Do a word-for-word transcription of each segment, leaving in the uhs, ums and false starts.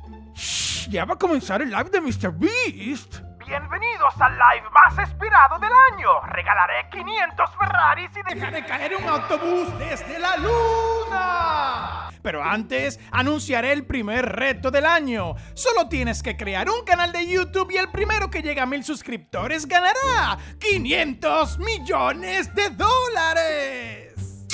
Shh, ya va a comenzar el live de míster Beast. Bienvenidos al live más esperado del año. Regalaré quinientos Ferraris y deja de caer un autobús desde la luna. Pero antes, anunciaré el primer reto del año. Solo tienes que crear un canal de YouTube y el primero que llegue a mil suscriptores ganará quinientos millones de dólares.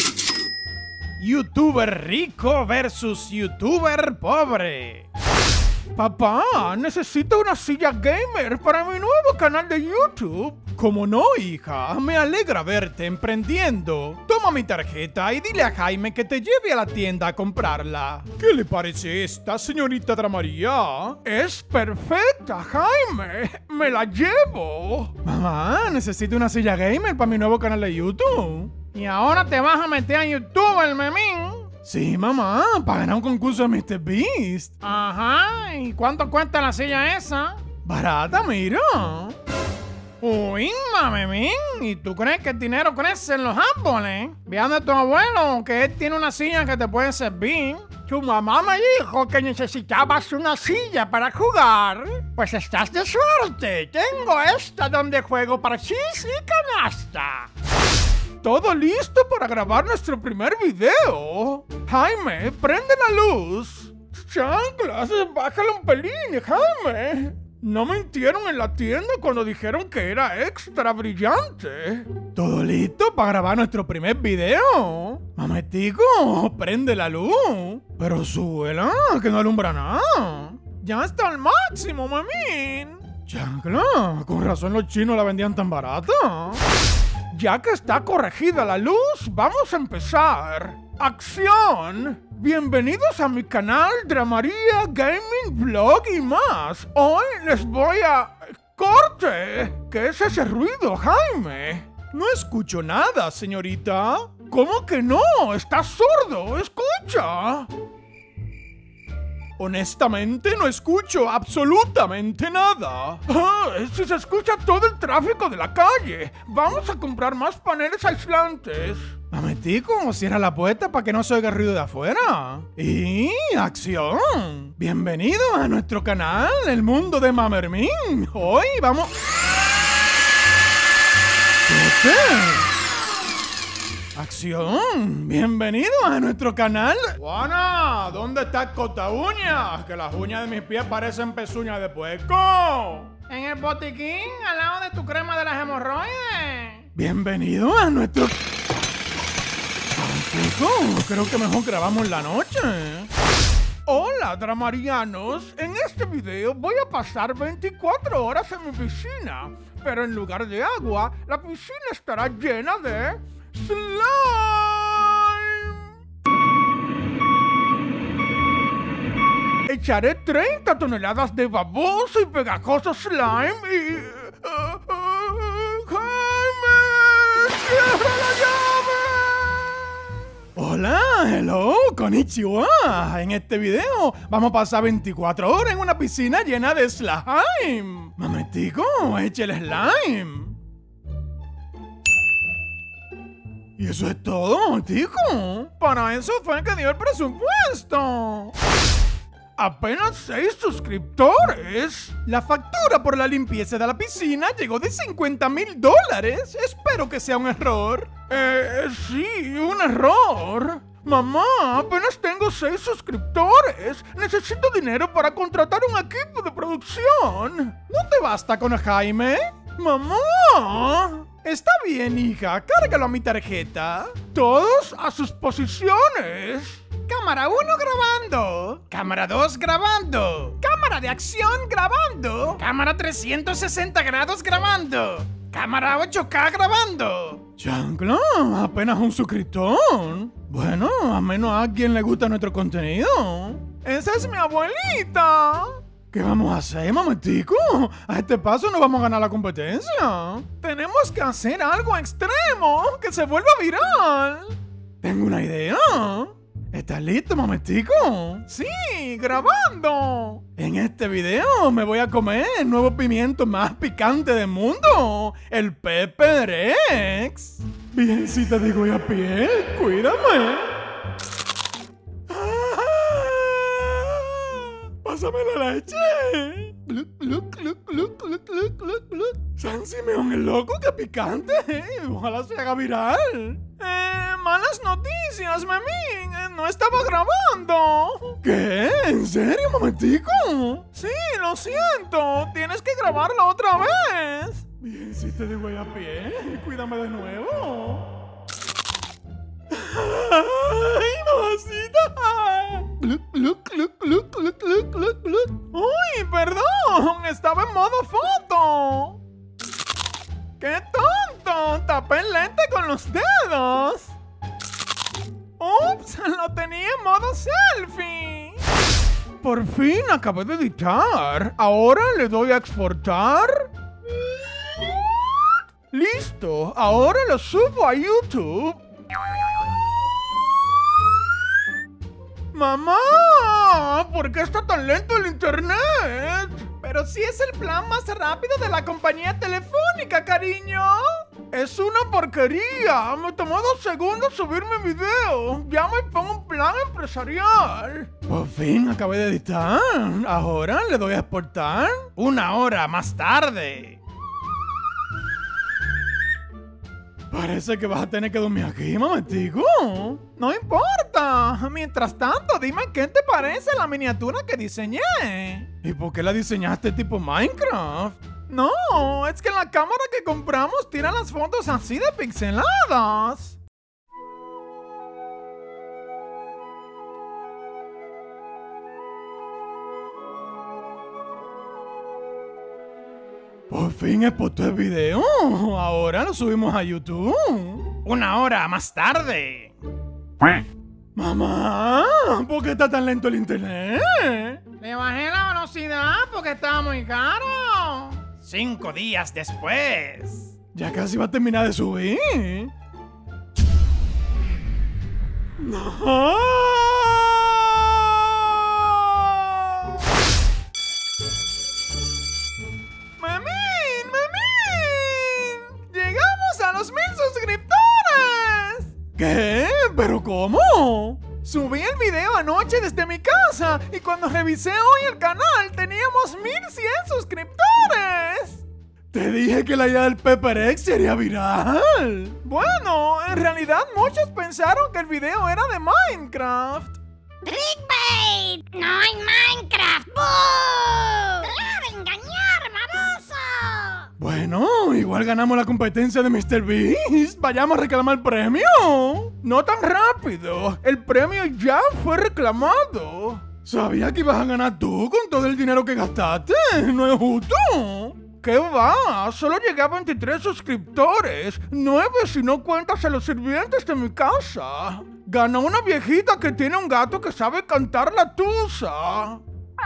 YouTuber rico versus YouTuber pobre. Papá, necesito una silla gamer para mi nuevo canal de YouTube. ¿Cómo no, hija? Me alegra verte emprendiendo. Toma mi tarjeta y dile a Jaime que te lleve a la tienda a comprarla. ¿Qué le parece esta, señorita Dramaría? Es perfecta, Jaime. Me la llevo. Mamá, necesito una silla gamer para mi nuevo canal de YouTube. ¿Y ahora te vas a meter a YouTube, el memín? Sí, mamá, para ganar un concurso de míster Beast. Ajá, ¿y cuánto cuesta la silla esa? Barata, mira. Uy, mamemín, ¿y tú crees que el dinero crece en los árboles? Ve a tu abuelo, que él tiene una silla que te puede servir. Tu mamá me dijo que necesitabas una silla para jugar. Pues estás de suerte, tengo esta donde juego parchís y canasta. Todo listo para grabar nuestro primer video. Jaime, prende la luz. Chanclas, bájale un pelín, Jaime. No mintieron en la tienda cuando dijeron que era extra brillante. ¿Todo listo para grabar nuestro primer video? Mametico, prende la luz. Pero súbela, que no alumbra nada. Ya está al máximo, mamín. Chancla, con razón los chinos la vendían tan barata. Ya que está corregida la luz, vamos a empezar. ¡Acción! Bienvenidos a mi canal Dramaría Gaming Vlog y más. Hoy les voy a... ¡Corte! ¿Qué es ese ruido, Jaime? No escucho nada, señorita. ¿Cómo que no? ¡Estás sordo! ¡Escucha! Honestamente no escucho absolutamente nada. Ah, si se escucha todo el tráfico de la calle. Vamos a comprar más paneles aislantes. Mametico, cierra la puerta para que no se oiga el ruido de afuera. Y acción. Bienvenido a nuestro canal, El Mundo de Mamermín. Hoy vamos... ¿Qué? ¡Acción! ¡Bienvenido a nuestro canal! Juana, ¿dónde está el corta uñas? Que las uñas de mis pies parecen pezuñas de puerco. En el botiquín, al lado de tu crema de las hemorroides. Bienvenido a nuestro... Chico, creo que mejor grabamos la noche. Hola, dramarianos. En este video voy a pasar veinticuatro horas en mi piscina. Pero en lugar de agua, la piscina estará llena de... ¡slime! Echaré treinta toneladas de baboso y pegajoso slime y... Uh, uh, ¡Jaime! ¡Cierra la llave! Hola, hello, konnichiwa. En este video vamos a pasar veinticuatro horas en una piscina llena de slime. Mametico, eche el slime. ¿Y eso es todo, tico? Para eso fue que dio el presupuesto. Apenas seis suscriptores. La factura por la limpieza de la piscina llegó de cincuenta mil dólares. Espero que sea un error. Eh, sí, un error. Mamá, apenas tengo seis suscriptores. Necesito dinero para contratar un equipo de producción. ¿No te basta con Jaime? Mamá. Está bien, hija. Cárgalo a mi tarjeta. Todos a sus posiciones. Cámara uno grabando. Cámara dos grabando. Cámara de acción grabando. Cámara trescientos sesenta grados grabando. Cámara ocho K grabando. Chancla, apenas un suscriptor. Bueno, a menos a quien le gusta nuestro contenido. Esa es mi abuelita. ¿Qué vamos a hacer, mametico? A este paso no vamos a ganar la competencia. Tenemos que hacer algo extremo que se vuelva viral. Tengo una idea. ¿Estás listo, mametico? Sí, grabando. En este video me voy a comer el nuevo pimiento más picante del mundo, el Pepper X. Virgencita de Goya Piel, cuídame. Pásame la leche. Gluc, gluc, gluc, gluc, gluc, gluc, gluc, gluc. San Simeón el loco, qué picante. Ojalá se haga viral. Eh, malas noticias, Memín. Eh, no estaba grabando. ¿Qué? ¿En serio, momentico? Sí, lo siento. Tienes que grabarlo otra vez. Bien, si te digo a pie. Cuídame de nuevo. ¡Ay, mamacita! ¡Gluc, gluc, gluc, gluc, gluc, gluc, gluc, gluc! ¡Uy, perdón! Estaba en modo foto. ¡Qué tonto! Tapé el lente con los dedos. ¡Ups! Lo tenía en modo selfie. Por fin acabé de editar. Ahora le doy a exportar. ¡Listo! Ahora lo subo a YouTube. ¡Mamá! ¿Por qué está tan lento el internet? Pero si es el plan más rápido de la compañía telefónica, cariño. Es una porquería. Me tomó dos segundos subir mi video. Ya me pongo un plan empresarial. Por fin acabé de editar. Ahora le doy a exportar. Una hora más tarde. Parece que vas a tener que dormir aquí, momentico. No importa. Mientras tanto, dime qué te parece la miniatura que diseñé. ¿Y por qué la diseñaste tipo Minecraft? No, es que la cámara que compramos tira las fotos así de pixeladas. Por fin exporté el video. Ahora lo subimos a YouTube. Una hora más tarde. Mamá, ¿por qué está tan lento el internet? Le bajé la velocidad porque estaba muy caro. Cinco días después. Ya casi va a terminar de subir. No. ¿Qué? ¿Pero cómo? Subí el video anoche desde mi casa y cuando revisé hoy el canal teníamos mil cien suscriptores. Te dije que la idea del Pepper Egg sería viral. Bueno, en realidad muchos pensaron que el video era de Minecraft. ¡Clickbait! ¡No hay Minecraft! ¡Boo! ¡Deja de engañar, baboso! Bueno, igual ganamos la competencia de míster Beast. Vayamos a reclamar el premio. No tan rápido. El premio ya fue reclamado. Sabía que ibas a ganar tú con todo el dinero que gastaste. ¿No es justo? ¿Qué va? Solo llegué a veintitrés suscriptores. nueve si no cuentas a los sirvientes de mi casa. Ganó una viejita que tiene un gato que sabe cantar la tusa.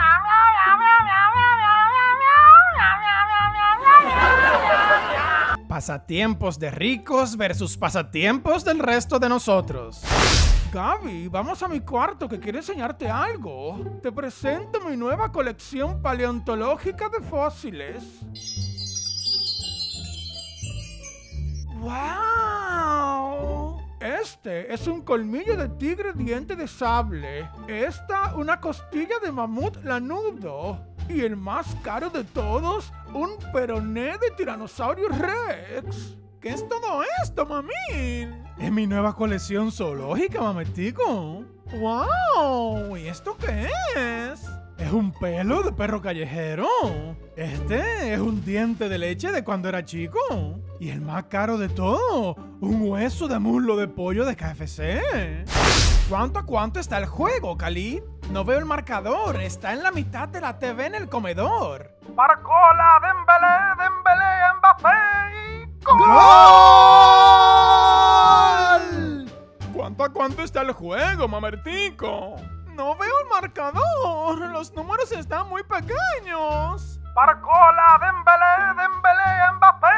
Pasatiempos de ricos versus pasatiempos del resto de nosotros. Gaby, vamos a mi cuarto que quiero enseñarte algo. Te presento mi nueva colección paleontológica de fósiles. ¡Wow! Este es un colmillo de tigre diente de sable. Esta, una costilla de mamut lanudo. Y el más caro de todos, un peroné de tiranosaurio rex. ¿Qué es todo esto, mamín? Es mi nueva colección zoológica, mametico. ¡Wow! ¿Y esto qué es? Es un pelo de perro callejero. Este es un diente de leche de cuando era chico. Y el más caro de todo, un hueso de muslo de pollo de K F C. ¿Cuánto a cuánto está el juego, Khalid? No veo el marcador, está en la mitad de la T V en el comedor. Barcola, Dembélé, Dembélé, Mbappé y ¡Gol! ¿Cuánto a cuánto está el juego, mamertico? No veo el marcador, los números están muy pequeños. Barcola, Dembélé, Dembélé, Mbappé.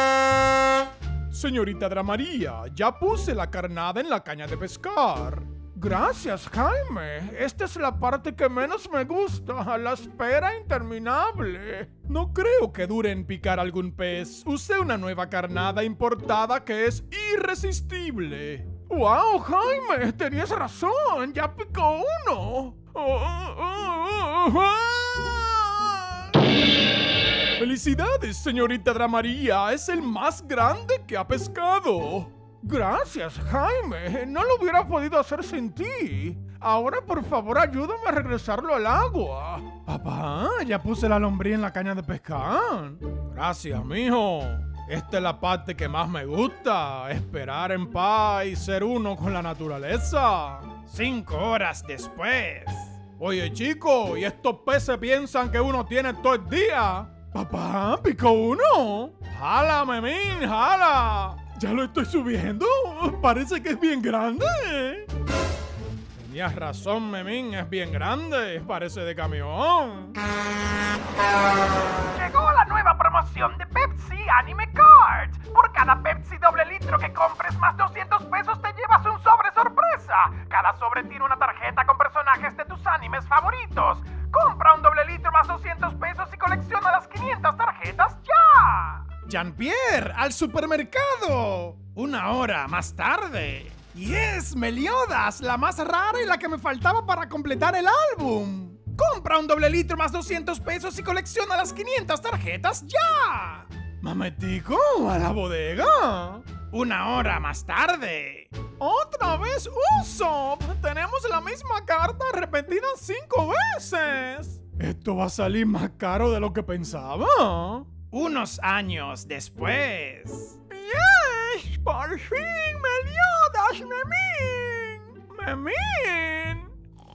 ¡No! Señorita Dramaría, ya puse la carnada en la caña de pescar. Gracias, Jaime. Esta es la parte que menos me gusta, la espera interminable. No creo que dure en picar algún pez. Usé una nueva carnada importada que es irresistible. ¡Wow, Jaime! Tenías razón, ya picó uno. Oh, oh, oh, oh. ¡Felicidades, señorita Dramaría! Es el más grande que ha pescado. Gracias, Jaime. No lo hubiera podido hacer sin ti. Ahora, por favor, ayúdame a regresarlo al agua. Papá, ya puse la lombriz en la caña de pescar. Gracias, mijo. Esta es la parte que más me gusta. Esperar en paz y ser uno con la naturaleza. Cinco horas después. Oye, chico, ¿y estos peces piensan que uno tiene todo el día? Papá, ¿picó uno? ¡Jala, Memín, jala! ¡Ya lo estoy subiendo! Parece que es bien grande. Tenías razón, Memín, es bien grande. Parece de camión. Llegó la nueva promoción de Pepsi Anime Cards. Por cada Pepsi doble litro que compres más doscientos pesos te llevas un sobre sorpresa. Cada sobre tiene una tarjeta con personajes de tus animes favoritos. Compra un doble litro más doscientos pesos y colecciona las quinientas tarjetas ya. Jean-Pierre, al supermercado. Una hora más tarde. Y es Meliodas, la más rara y la que me faltaba para completar el álbum. Compra un doble litro más doscientos pesos y colecciona las quinientas tarjetas ya. Mametico, a la bodega. Una hora más tarde. ¡Otra vez Usopp! Tenemos la misma carta repetida cinco veces. Esto va a salir más caro de lo que pensaba. Unos años después. ¡Yes! ¡Por fin, Meliodas, Memín! ¡Memín!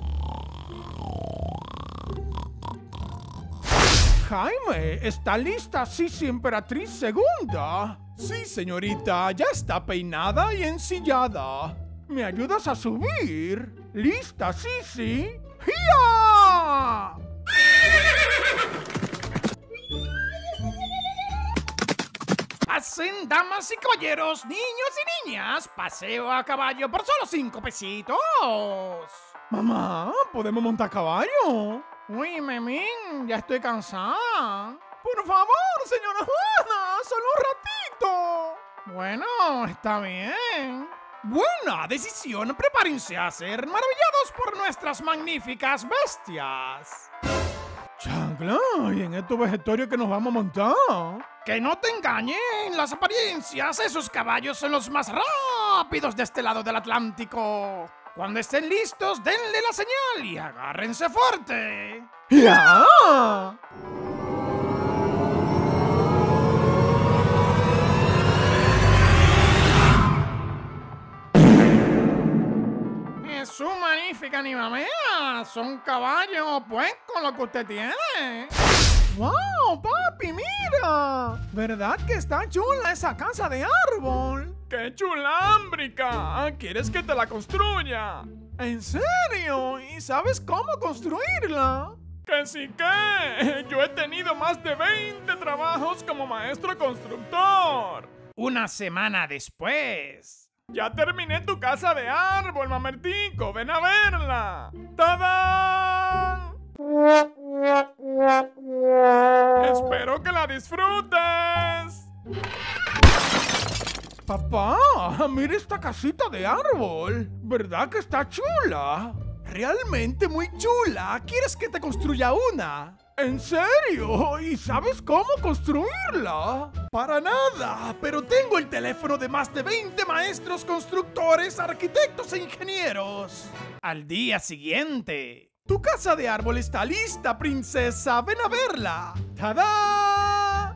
Jaime, ¿está lista Sisi Emperatriz Segunda? Sí, señorita, ya está peinada y ensillada. ¿Me ayudas a subir? ¿Lista, Sisi? ¡Ya! Pasen, damas y caballeros, niños y niñas, paseo a caballo por solo cinco pesitos. Mamá, ¿podemos montar a caballo? Uy, Memín, ya estoy cansada. Por favor, señora Juana, solo un ratito. Bueno, está bien. Buena decisión, prepárense a ser maravillados por nuestras magníficas bestias. Chancla, ¿y en estos vegetarios que nos vamos a montar? Que no te engañen las apariencias, esos caballos son los más rápidos de este lado del Atlántico. Cuando estén listos, denle la señal y agárrense fuerte. ¡Ya! Es una magnífica animamea. Son caballos, pues, con lo que usted tiene. ¡Wow, papi, mira! ¿Verdad que está chula esa casa de árbol? ¡Qué chulámbrica! ¿Quieres que te la construya? ¿En serio? ¿Y sabes cómo construirla? ¡Que sí que! Yo he tenido más de veinte trabajos como maestro constructor. Una semana después. ¡Ya terminé tu casa de árbol, mamertico! ¡Ven a verla! ¡Tadán! ¡Espero que la disfrutes! Papá, mira esta casita de árbol. ¿Verdad que está chula? Realmente muy chula. ¿Quieres que te construya una? ¿En serio? ¿Y sabes cómo construirla? Para nada, pero tengo el teléfono de más de veinte maestros constructores, arquitectos e ingenieros. Al día siguiente. Tu casa de árbol está lista, princesa. Ven a verla. ¡Tada!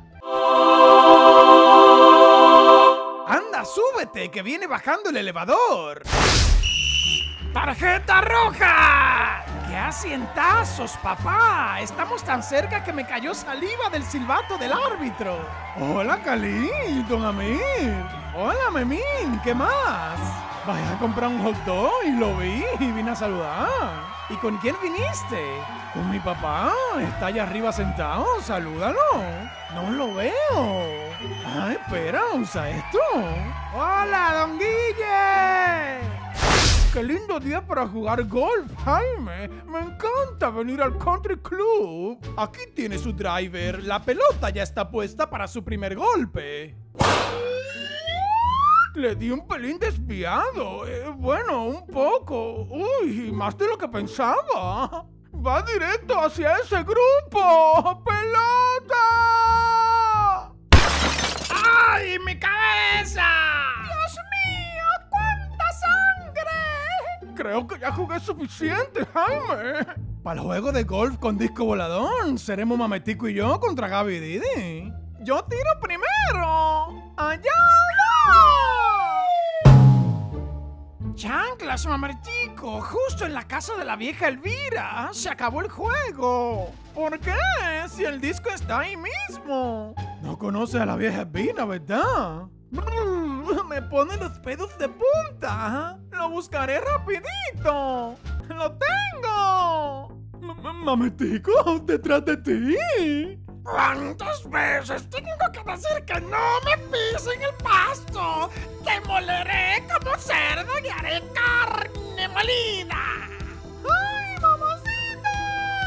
Anda, súbete, que viene bajando el elevador. ¡Tarjeta roja! ¡Qué asientazos, papá! Estamos tan cerca que me cayó saliva del silbato del árbitro. Hola, Cali, don Amir. Hola, Memín, ¿qué más? Vaya a comprar un hot dog y lo vi y vine a saludar. ¿Y con quién viniste? Con mi papá. Está allá arriba sentado. Salúdalo. No lo veo. Ah, espera, usa esto. Hola, don Guille. ¿Qué lindo día para jugar golf, Jaime. Me encanta venir al country club. Aquí tiene su driver. La pelota ya está puesta para su primer golpe. Le di un pelín desviado. Eh, bueno, un poco. Uy, más de lo que pensaba. Va directo hacia ese grupo. ¡Pelota! ¡Ay, mi cabeza! ¡Dios mío! ¡Cuánta sangre! Creo que ya jugué suficiente, Jaime. Para el juego de golf con disco volador, seremos Mametico y yo contra Gaby y Didi. Yo tiro primero. ¡Allá va! Chanclas, Mametico. Justo en la casa de la vieja Elvira. Se acabó el juego. ¿Por qué? Si el disco está ahí mismo. No conoces a la vieja Elvira, ¿verdad? Me pone los pelos de punta. Lo buscaré rapidito. ¡Lo tengo! Mametico, detrás de ti. ¿Cuántas veces tengo que decir que no me pisen el pasto? Te moleré como cerdo y haré carne molida. ¡Ay, mamacita!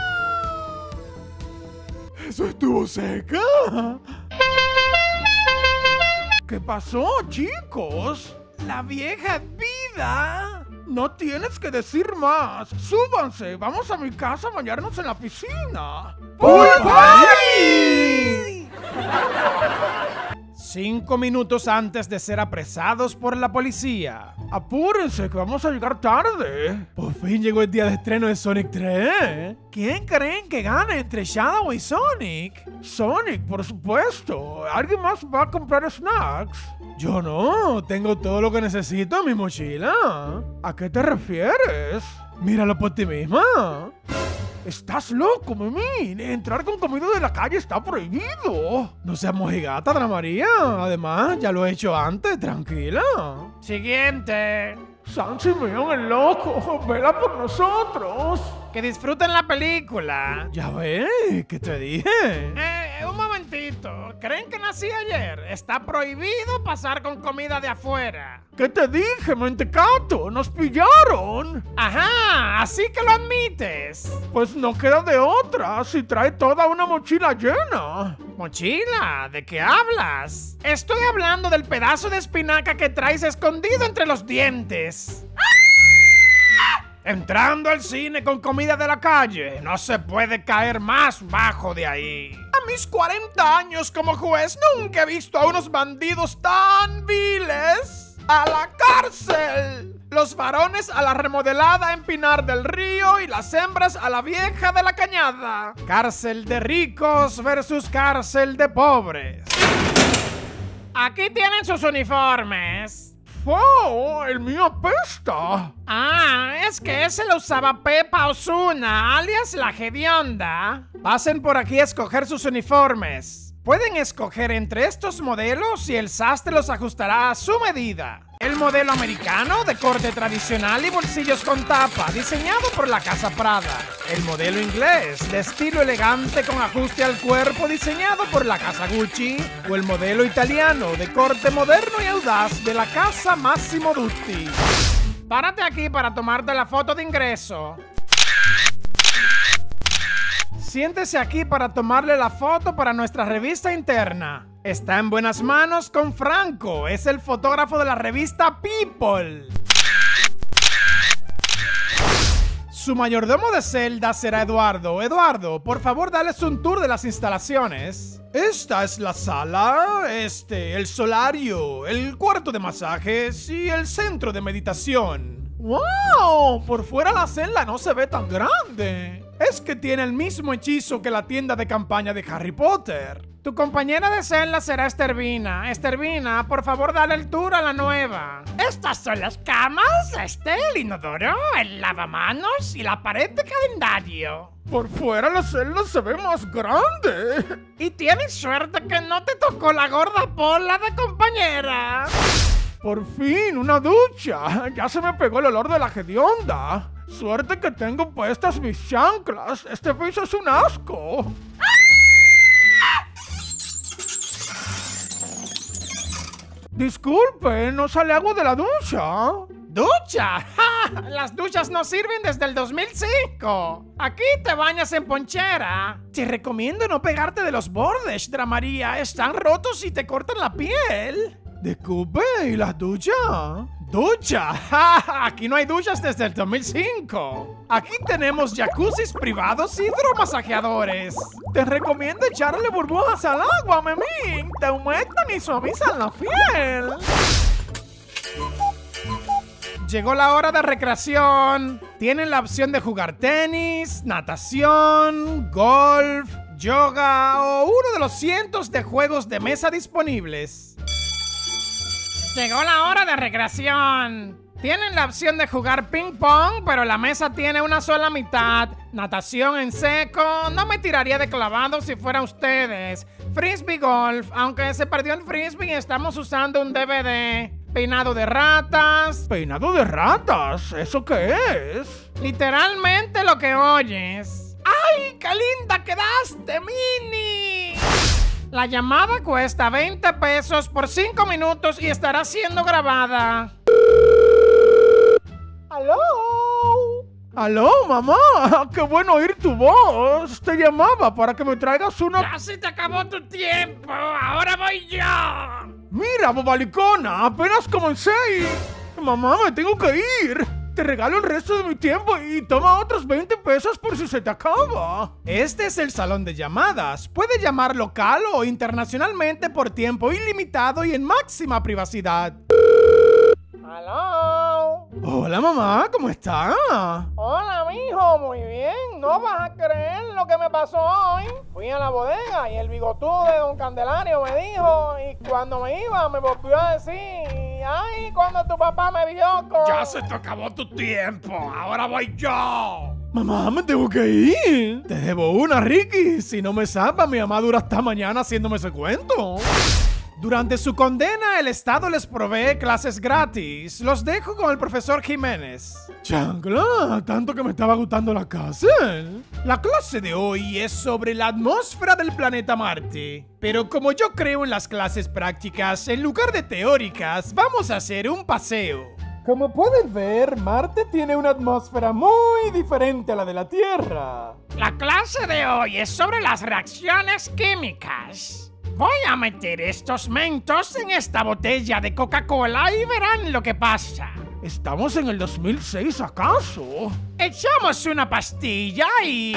¿Eso estuvo seca? ¿Qué pasó, chicos? La vieja vida. No tienes que decir más. Súbanse, vamos a mi casa a bañarnos en la piscina. ¡Pool party! Cinco minutos antes de ser apresados por la policía. Apúrense que vamos a llegar tarde. Por fin llegó el día de estreno de Sonic tres. ¿Quién creen que gane entre Shadow y Sonic? Sonic, por supuesto. ¿Alguien más va a comprar snacks? Yo no, tengo todo lo que necesito en mi mochila. ¿A qué te refieres? Míralo por ti misma. ¡Estás loco, Mimi! Entrar con comida de la calle está prohibido. No seas mojigata, Ana María. Además, ya lo he hecho antes, tranquila. Siguiente. San Simeón el loco, vela por nosotros. Que disfruten la película. Ya ves, ¿qué te dije? Eh, un momentito. ¿Creen que nací ayer? Está prohibido pasar con comida de afuera. ¿Qué te dije, mentecato? ¡Nos pillaron! Ajá, así que lo admites. Pues no queda de otra si trae toda una mochila llena. ¿Mochila? ¿De qué hablas? Estoy hablando del pedazo de espinaca que traes escondido entre los dientes. Entrando al cine con comida de la calle, no se puede caer más bajo de ahí. A mis cuarenta años como juez nunca he visto a unos bandidos tan viles. ¡A la cárcel! Los varones a la remodelada en Pinar del Río y las hembras a la vieja de la Cañada. Cárcel de ricos versus cárcel de pobres. Aquí tienen sus uniformes. ¡Oh! ¡El mío apesta! Ah, es que ese lo usaba Pepa Ozuna, alias la Hedionda. Pasen por aquí a escoger sus uniformes. Pueden escoger entre estos modelos y el sastre los ajustará a su medida. El modelo americano de corte tradicional y bolsillos con tapa, diseñado por la Casa Prada. El modelo inglés de estilo elegante con ajuste al cuerpo, diseñado por la Casa Gucci. O el modelo italiano de corte moderno y audaz de la Casa Massimo Dutti. Párate aquí para tomarte la foto de ingreso. Siéntese aquí para tomarle la foto para nuestra revista interna. Está en buenas manos con Franco, es el fotógrafo de la revista People. Su mayordomo de celda será Eduardo. Eduardo, por favor, dales un tour de las instalaciones. Esta es la sala, este, el solario, el cuarto de masajes y el centro de meditación. ¡Wow! Por fuera la celda no se ve tan grande. Es que tiene el mismo hechizo que la tienda de campaña de Harry Potter. Tu compañera de celda será Estervina. Estervina, por favor, dale el tour a la nueva. Estas son las camas, este, el inodoro, el lavamanos y la pared de calendario. Por fuera la celda se ve más grande. Y tienes suerte que no te tocó la gorda pola de compañera. Por fin, una ducha. Ya se me pegó el olor de la hedionda. Suerte que tengo puestas mis chanclas. Este piso es un asco. Disculpe, no sale agua de la ducha. ¿Ducha? ¡Ja! Las duchas no sirven desde el dos mil cinco. Aquí te bañas en ponchera. Te recomiendo no pegarte de los bordes, Dramaría. Están rotos y te cortan la piel. Disculpe, ¿y las duchas? ¡Ducha! ¡Ja! Aquí no hay duchas desde el dos mil cinco. Aquí tenemos jacuzzis privados y hidromasajeadores. Te recomiendo echarle burbujas al agua, Memín. Te humectan y suavizan la piel. Llegó la hora de recreación. Tienen la opción de jugar tenis, natación, golf, yoga o uno de los cientos de juegos de mesa disponibles. Llegó la hora de recreación. Tienen la opción de jugar ping pong, pero la mesa tiene una sola mitad. Natación en seco. No me tiraría de clavado si fuera ustedes. Frisbee golf. Aunque se perdió en frisbee, estamos usando un D V D. Peinado de ratas. ¿Peinado de ratas? ¿Eso qué es? Literalmente lo que oyes. ¡Ay, qué linda quedaste, Mini! La llamada cuesta veinte pesos por cinco minutos y estará siendo grabada. ¿Aló? ¿Aló, mamá? ¡Qué bueno oír tu voz! Te llamaba para que me traigas una... ¡Ya se te acabó tu tiempo! ¡Ahora voy yo! ¡Mira, bobalicona! ¡Apenas comencé y... Mamá, me tengo que ir. Te regalo el resto de mi tiempo y toma otros veinte pesos por si se te acaba. Este es el salón de llamadas. Puede llamar local o internacionalmente por tiempo ilimitado y en máxima privacidad. ¡Aló! Hola, mamá, ¿cómo está? Hola, mijo, muy bien. No vas a creer lo que me pasó hoy. Fui a la bodega y el bigotudo de don Candelario me dijo, y cuando me iba me volvió a decir, ay, cuando tu papá me vio con... Ya se te acabó tu tiempo, ahora voy yo. Mamá, me tengo que ir. Te debo una, Ricky. Si no me salva, mi mamá dura hasta mañana haciéndome ese cuento. Durante su condena, el Estado les provee clases gratis. Los dejo con el profesor Jiménez. Chancla, tanto que me estaba gustando la cárcel. La clase de hoy es sobre la atmósfera del planeta Marte. Pero como yo creo en las clases prácticas, en lugar de teóricas, vamos a hacer un paseo. Como pueden ver, Marte tiene una atmósfera muy diferente a la de la Tierra. La clase de hoy es sobre las reacciones químicas. Voy a meter estos mentos en esta botella de Coca-Cola y verán lo que pasa. ¿Estamos en el dos mil seis acaso? Echamos una pastilla y...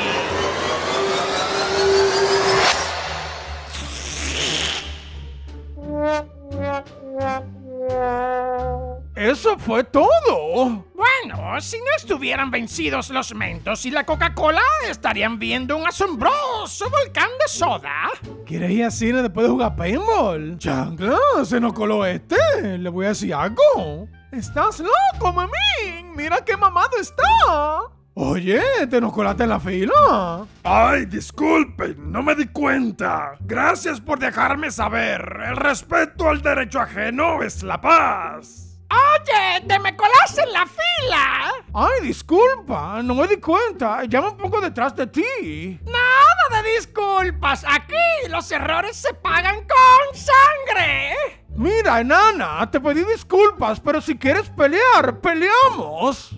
¡Eso fue todo! Bueno, si no estuvieran vencidos los mentos y la Coca-Cola, estarían viendo un asombroso volcán de soda. ¿Quieres ir al cine después de jugar paintball? Chancla, se nos coló este. Le voy a decir algo. ¡Estás loco, Memín! ¡Mira qué mamado está! Oye, ¿te nos colaste en la fila? Ay, disculpen, no me di cuenta. Gracias por dejarme saber. El respeto al derecho ajeno es la paz. ¡Oye! ¡Te me colaste en la fila! Ay, disculpa, no me di cuenta. Ya me pongo detrás de ti. ¡Nada de disculpas! Aquí los errores se pagan con sangre. Mira, enana, te pedí disculpas, pero si quieres pelear, peleamos.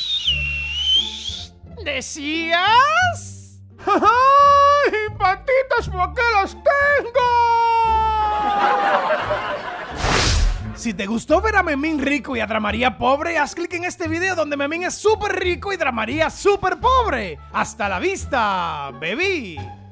¿Decías? ¡Ay, patitas, por qué las tengo! Si te gustó ver a Memín rico y a Dramaría pobre, haz clic en este video donde Memín es súper rico y Dramaría súper pobre. ¡Hasta la vista, baby!